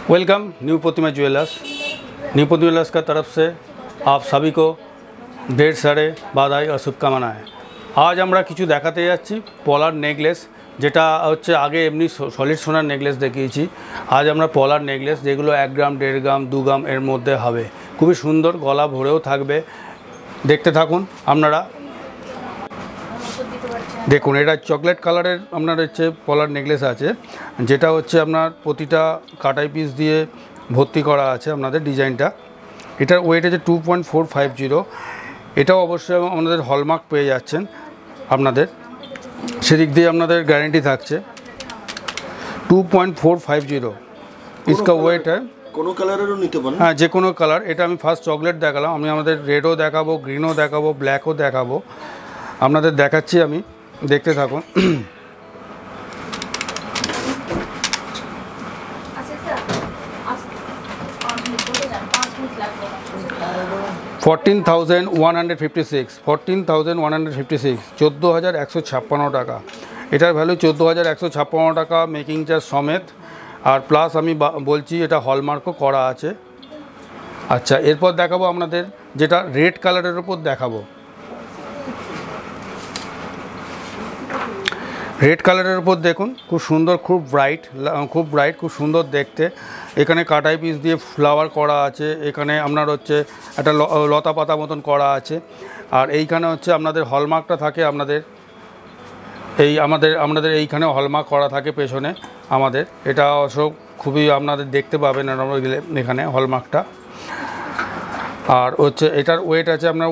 Welcome new Pratima jewellers. New Pratima jewellers का तरफ से आप सभी को ढेर सारे बधाई और शुभकामनाएं। आज আমরা কিছু দেখাতে যাচ্ছি পলার নেকলেস, যেটা হচ্ছে আগে এমনি সলিড সোনার নেকলেস দেখিয়েছি। আজ আমরা পলার নেকলেস যেগুলো 1 গ্রাম 1.5 গ্রাম 2 গ্রাম এর মধ্যে হবে, খুবই সুন্দর, গলা ভরেও থাকবে। দেখতে থাকুন আপনারা। দেখুন, এটা চকলেট কালারের আপনার হচ্ছে পলার নেকলেস আছে, যেটা হচ্ছে আপনার প্রতিটা কাটাই পিস দিয়ে ভর্তি করা আছে আপনাদের ডিজাইনটা। এটার ওয়েট আছে 2.450। এটাও অবশ্যই আপনাদের হলমার্ক পেয়ে যাচ্ছেন আপনাদের, সেদিক দিয়ে আপনাদের গ্যারেন্টি থাকছে। 2.450 इसका ওয়েট है। কোনো কালারেরও নিতে পারেন, হ্যাঁ, যে কোনো কালার। এটা আমি ফার্স্ট চকলেট দেখালাম, আমি আমাদের রেডও দেখাবো, গ্রিনও দেখাবো, ব্ল্যাকও দেখাবো, আপনাদের দেখাচ্ছি আমি। দেখতে থাকুন। 14,156 14,156 টাকা। এটার ভ্যালু 14,156 টাকা মেকিং চার্জ সমেত। আর প্লাস আমি বলছি এটা হলমার্কও করা আছে। আচ্ছা, এরপর দেখাবো আপনাদের যেটা রেড কালারের উপর দেখাবো। রেড কালারের উপর দেখুন, খুব সুন্দর, খুব ব্রাইট, খুব সুন্দর দেখতে। এখানে কাটাই পিস দিয়ে ফ্লাওয়ার করা আছে, এখানে আপনার হচ্ছে একটা লতা পাতা মতন করা আছে। আর এইখানে হচ্ছে আপনাদের হলমার্কটা থাকে আপনাদের আমাদের এইখানে হলমার্ক করা থাকে পেছনে আমাদের। এটা অবশ্য খুবই আপনাদের দেখতে পাবেন এখানে হলমার্কটা। আর হচ্ছে এটার ওয়েট আছে আপনার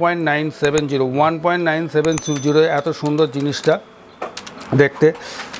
1.970 এত সুন্দর জিনিসটা দেখতে।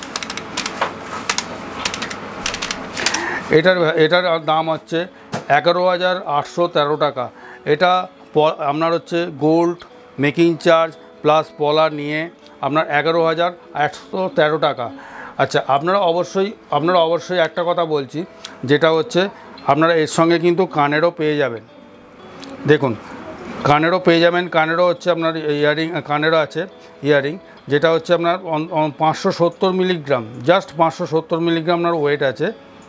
এটার দাম হচ্ছে 11,813 টাকা। এটা আপনার হচ্ছে গোল্ড মেকিং চার্জ প্লাস পলার নিয়ে আপনার 11,813 টাকা। আচ্ছা, আপনারা অবশ্যই একটা কথা বলছি, যেটা হচ্ছে আপনারা এর সঙ্গে কিন্তু কানেরও পেয়ে যাবেন। দেখুন, কানেরও পেয়ে যাবেন। কানেরও হচ্ছে আপনার কানেরও আছে ইয়ারিং, যেটা হচ্ছে আপনার 570 মিলিগ্রাম, জাস্ট 570 মিলিগ্রাম আপনার ওয়েট আছে।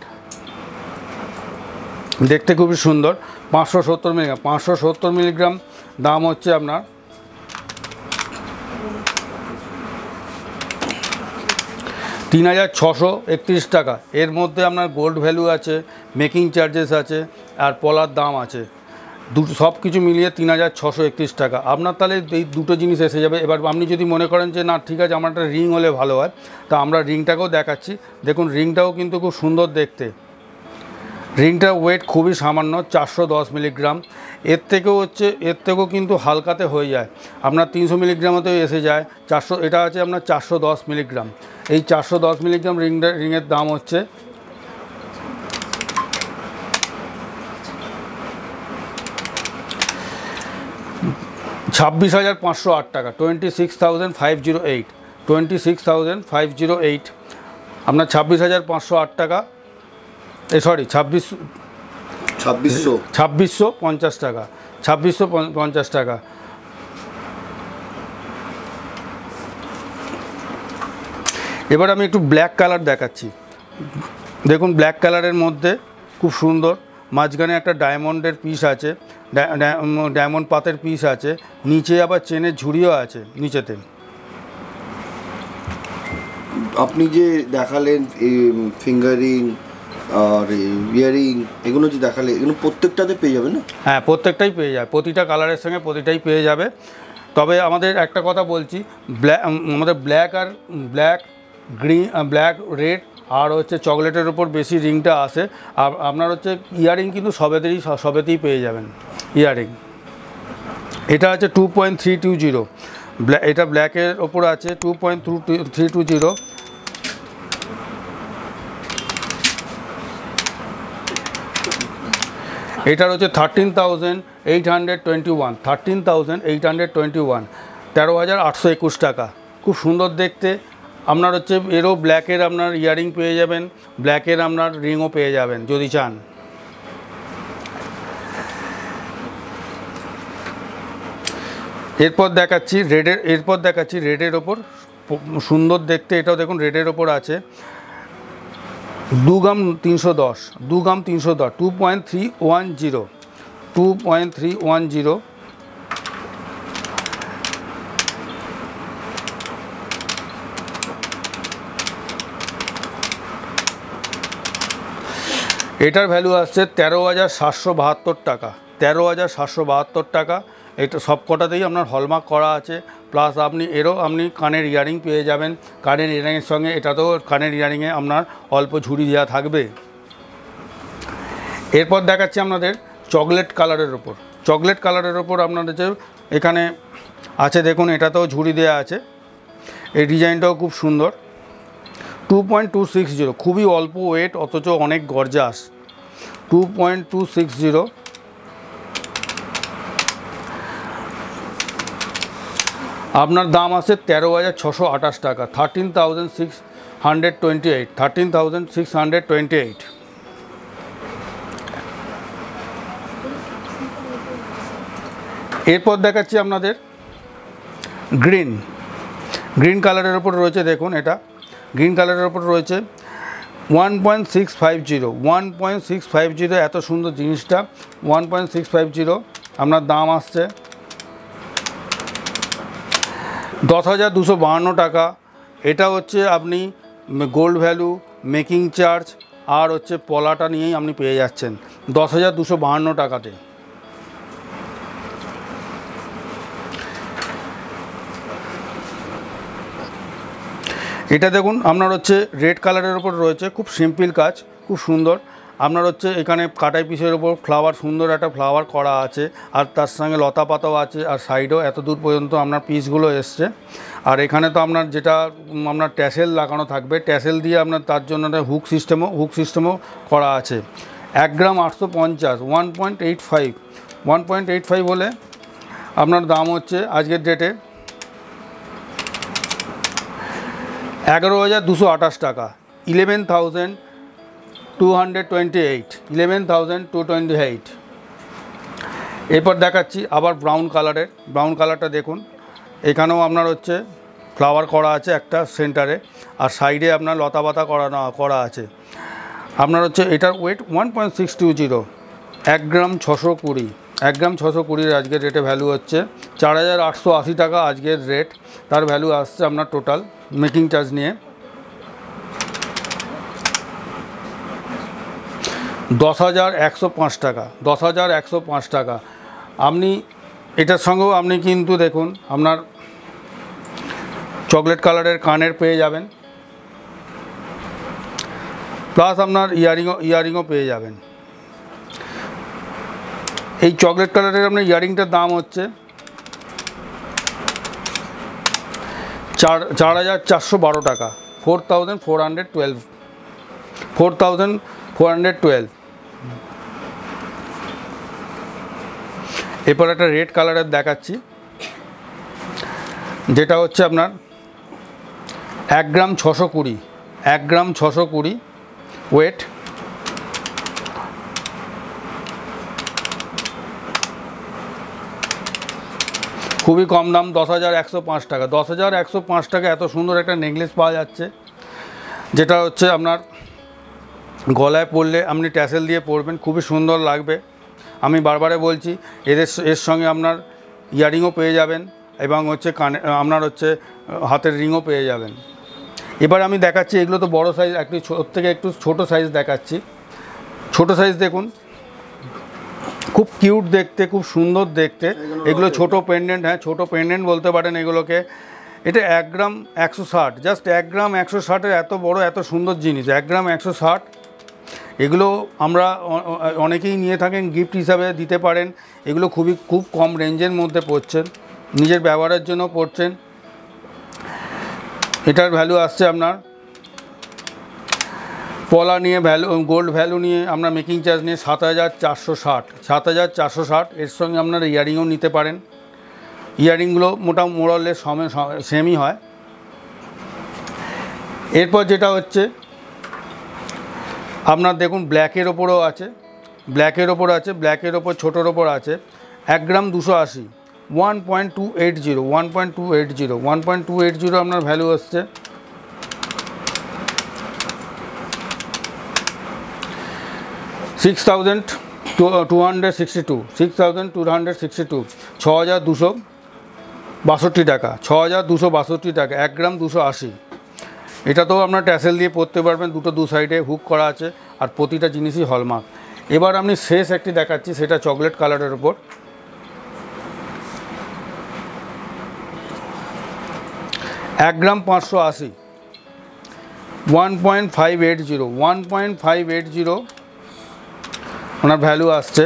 দেখতে খুবই সুন্দর। 570 মিলিগ্রাম দাম হচ্ছে আপনার 3,631 টাকা। এর মধ্যে আপনার গোল্ড ভ্যালু আছে, মেকিং চার্জেস আছে, আর পলার দাম আছে। সব কিছু মিলিয়ে 3,631 টাকা। আপনার তাহলে এই দুটো জিনিস এসে যাবে। এবার আপনি যদি মনে করেন যে না, ঠিক আছে, আমার একটা রিং হলে ভালো হয়, তা আমরা রিংটাকেও দেখাচ্ছি। দেখুন, রিংটাও কিন্তু খুব সুন্দর দেখতে। রিংটার ওয়েট খুবই সামান্য, 410 মিলিগ্রাম। এর থেকেও কিন্তু হালকাতে হয়ে যায়, আপনার 300 মিলিগ্রামতেও এসে যায়। এটা আছে আপনার 410 মিলিগ্রাম। এই 410 মিলিগ্রাম রিংয়ের দাম হচ্ছে 26,508 টাকা। 26,508 26,508 আপনার 26,508 টাকা। সরি, 2650 টাকা। 2650 টাকা। এবার আমি একটু ব্ল্যাক কালার দেখাচ্ছি। দেখুন, ব্ল্যাক কালারের মধ্যে খুব সুন্দর, মাঝখানে একটা ডায়মন্ডের পিস আছে, ডায়মন্ড পাতের পিস আছে, নিচে আবার চেনের ঝুড়িও আছে নিচেতে। আপনি যে দেখালেন ফিঙ্গারিং আর ইয়ারিং, এগুলো যে দেখালে, এগুলো প্রত্যেকটাতে পেয়ে যাবে না? হ্যাঁ, প্রত্যেকটাই পেয়ে যাবে, প্রতিটা কালারের সঙ্গে প্রতিটাই পেয়ে যাবে। তবে আমাদের একটা কথা বলছি, আমাদের ব্ল্যাক গ্রিন, ব্ল্যাক, রেড আর হচ্ছে চকলেটের উপর বেশি রিংটা আসে। আর আপনার হচ্ছে ইয়ারিং কিন্তু সবেতেই পেয়ে যাবেন ইয়ারিং। এটা আছে 2.320। এটা ব্ল্যাকের ওপর আছে 2.320। এটার হচ্ছে 13,821 13,821 13,821 টাকা। খুব সুন্দর দেখতে। আপনার হচ্ছে এরও ব্ল্যাকের আপনার ইয়ারিং পেয়ে যাবেন, ব্ল্যাকের আপনার রিংও পেয়ে যাবেন যদি চান। এরপর দেখাচ্ছি রেডের ওপর সুন্দর দেখতে। এটাও দেখুন রেডের ওপর আছে। 2 গ্রাম 310, 2 গ্রাম 310, 2.310, 2.310। এটার ভ্যালু আসছে 13,772 টাকা, 13,772 টাকা। এটা সব কটাতেই আপনার হলমার্ক করা আছে, প্লাস আপনি কানের ইয়ারিং পেয়ে যাবেন। কানের ইয়ারিংয়ের সঙ্গে এটাতেও কানের ইয়ারিংয়ে আপনার অল্প ঝুড়ি দেওয়া থাকবে। এরপর দেখাচ্ছি আপনাদের চকলেট কালারের ওপর। চকলেট কালারের ওপর আপনাদের যে এখানে আছে দেখুন, এটাতেও ঝুড়ি দেওয়া আছে। এই ডিজাইনটাও খুব সুন্দর। 2.260, খুবই অল্প ওয়েট অথচ অনেক গর্জাস। 2.260। আপনার দাম আছে 13,628 টাকা, 13,628, 13,628। এরপর দেখাচ্ছি আপনাদের গ্রিন কালারের ওপর রয়েছে দেখুন, এটা গ্রিন কালারের ওপর রয়েছে 1.650, 1.650। এত সুন্দর জিনিসটা 1.650। আপনার দাম আসছে 10,252 টাকা। এটা হচ্ছে আপনি গোল্ড ভ্যালু, মেকিং চার্জ আর হচ্ছে পলাটা নিয়েই আপনি পেয়ে যাচ্ছেন 10,252 টাকাতে। এটা দেখুন আপনার হচ্ছে রেড কালারের ওপর রয়েছে, খুব সিম্পল কাজ, খুব সুন্দর। আপনার হচ্ছে এখানে কাটাই পিসের ওপর ফ্লাওয়ার, সুন্দর একটা ফ্লাওয়ার করা আছে, আর তার সঙ্গে লতা পাতাও আছে, আর সাইডেও এত দূর পর্যন্ত আপনার পিসগুলো এসছে। আর এখানে তো আপনার যেটা আপনার ট্যাসেল লাগানো থাকবে, ট্যাসেল দিয়ে আপনার তার জন্য হুক সিস্টেমও করা আছে। 1 গ্রাম 850, 1.85 হলে আপনার দাম হচ্ছে আজকের ডেটে 11,228 টাকা, 11,228, 11,228। এরপর দেখাচ্ছি আবার ব্রাউন কালারটা দেখুন। এখানেও আপনার হচ্ছে ফ্লাওয়ার করা আছে একটা সেন্টারে, আর সাইডে আপনার লতা পাতা করা আছে। আপনার হচ্ছে এটার ওয়েট 1.620, 1 গ্রাম 620, 1 গ্রাম 620 আজকের রেটে ভ্যালু হচ্ছে 4,880 টাকা আজকের রেট। তার ভ্যালু আসছে আপনার টোটাল মেকিং চার্জ নিয়ে 10,105 টাকা, 10,105 টাকা। আপনি এটার সঙ্গেও আপনি কিন্তু দেখুন আপনার চকলেট কালারের কানের পেয়ে যাবেন, প্লাস আপনার ইয়ারিংও পেয়ে যাবেন। এই চকলেট কালারের আপনার ইয়ারিংটার দাম হচ্ছে 4,412 টাকা, 4,412, 4,412। এরপর একটা রেড কালারের দেখাচ্ছি, যেটা হচ্ছে আপনার 1 গ্রাম 620, 1 গ্রাম 620 ওয়েট। খুবই কম দাম, 10,105 টাকা, 10,105 টাকা। এত সুন্দর একটা নেকলেস পাওয়া যাচ্ছে, যেটা হচ্ছে আপনার গলায় পরলে আপনি ট্যাসেল দিয়ে পরবেন, খুবই সুন্দর লাগবে। আমি বারবারে বলছি এর সঙ্গে আপনার ইয়ারিংও পেয়ে যাবেন, এবং হচ্ছে আপনার হচ্ছে হাতের রিংও পেয়ে যাবেন। এবার আমি দেখাচ্ছি, এগুলো তো বড় সাইজ, ওর থেকে একটু ছোটো সাইজ দেখাচ্ছি। ছোটো সাইজ দেখুন, খুব কিউট দেখতে, খুব সুন্দর দেখতে। এগুলো ছোটো পেন্ডেন্ট, হ্যাঁ ছোটো পেন্ডেন্ট বলতে পারেন এগুলোকে। এটা 1 গ্রাম 160, জাস্ট 1 গ্রাম 160-এর এত বড় এত সুন্দর জিনিস, 1 গ্রাম 160। এগুলো আমরা অনেকেই নিয়ে থাকেন, গিফট হিসাবে দিতে পারেন। এগুলো খুব কম রেঞ্জের মধ্যে পড়ছেন, নিজের ব্যবহারের জন্য পড়ছেন। এটার ভ্যালু আসছে আপনার পলা নিয়ে গোল্ড ভ্যালু নিয়ে আমরা মেকিং চার্জ নিয়ে 7,460, 7,460। এর সঙ্গে আপনারা ইয়ারিংও নিতে পারেন। ইয়ারিংগুলো মোটামুটি সেমই হয়। এরপর যেটা হচ্ছে আপনার দেখুন ব্ল্যাকের ওপরও আছে, ব্ল্যাকের ওপর ছোটোর ওপর আছে 1 গ্রাম 280, 1.280, 1.280, 1.280 আপনার ভ্যালু আসছে 6,262 6,262 6,262 টাকা 6,262 টাকা 1 গ্রাম 280। এটাতেও আপনার ট্যাসেল দিয়ে পরতে পারবেন, দুটো দু সাইডে হুক করা আছে আর প্রতিটা জিনিসই হলমার্ক। এবার আমি শেষ একটি দেখাচ্ছি, সেটা চকলেট কালারের ওপর। 1 গ্রাম 580 1.580 1.580 ওনার ভ্যালু আসছে।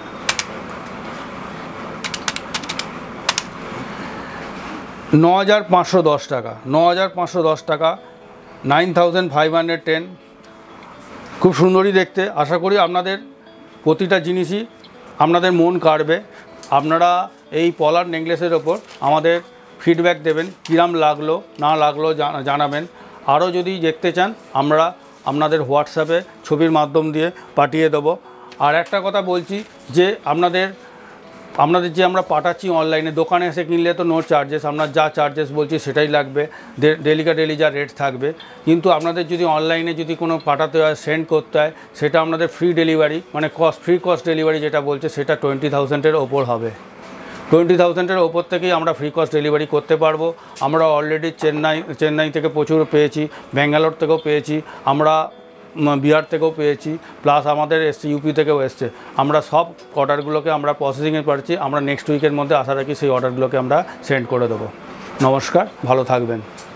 9,510 টাকা 9,510 টাকা 9,510। খুব সুন্দরই দেখতে। আশা করি আপনাদের প্রতিটা জিনিসই আপনাদের মন কাড়বে। আপনারা এই পলার নেকলেসের ওপর আমাদের ফিডব্যাক দেবেন, কিরাম লাগলো না লাগলো জানাবেন। আরও যদি দেখতে চান আমরা আপনাদের হোয়াটসঅ্যাপে ছবির মাধ্যম দিয়ে পাঠিয়ে দেবো। আর একটা কথা বলছি যে আপনাদের যে আমরা পাঠাচ্ছি অনলাইনে, দোকানে এসে কিনলে তো নো চার্জেস, আমরা যা চার্জেস বলছি সেটাই লাগবে, ডেলি যা রেট থাকবে। কিন্তু আপনাদের যদি অনলাইনে যদি কোনো পাঠাতে হয়, সেন্ড করতে হয়, সেটা আপনাদের ফ্রি ডেলিভারি, মানে ফ্রি কস্ট ডেলিভারি যেটা বলছে সেটা 20,000-এর ওপর হবে। 20,000-এর ওপর থেকেই আমরা ফ্রি কস্ট ডেলিভারি করতে পারবো। আমরা অলরেডি চেন্নাই থেকে প্রচুর পেয়েছি, ব্যাঙ্গালোর থেকেও পেয়েছি, আমরা বিহার থেকেও পেয়েছি, প্লাস আমাদের এসছে ইউপি থেকেও এসছে। আমরা সব অর্ডারগুলোকে আমরা প্রসেসিংয়ে পাচ্ছি। আমরা নেক্সট উইকের মধ্যে আশা রাখি সেই অর্ডারগুলোকে আমরা সেন্ড করে দেবো। নমস্কার, ভালো থাকবেন।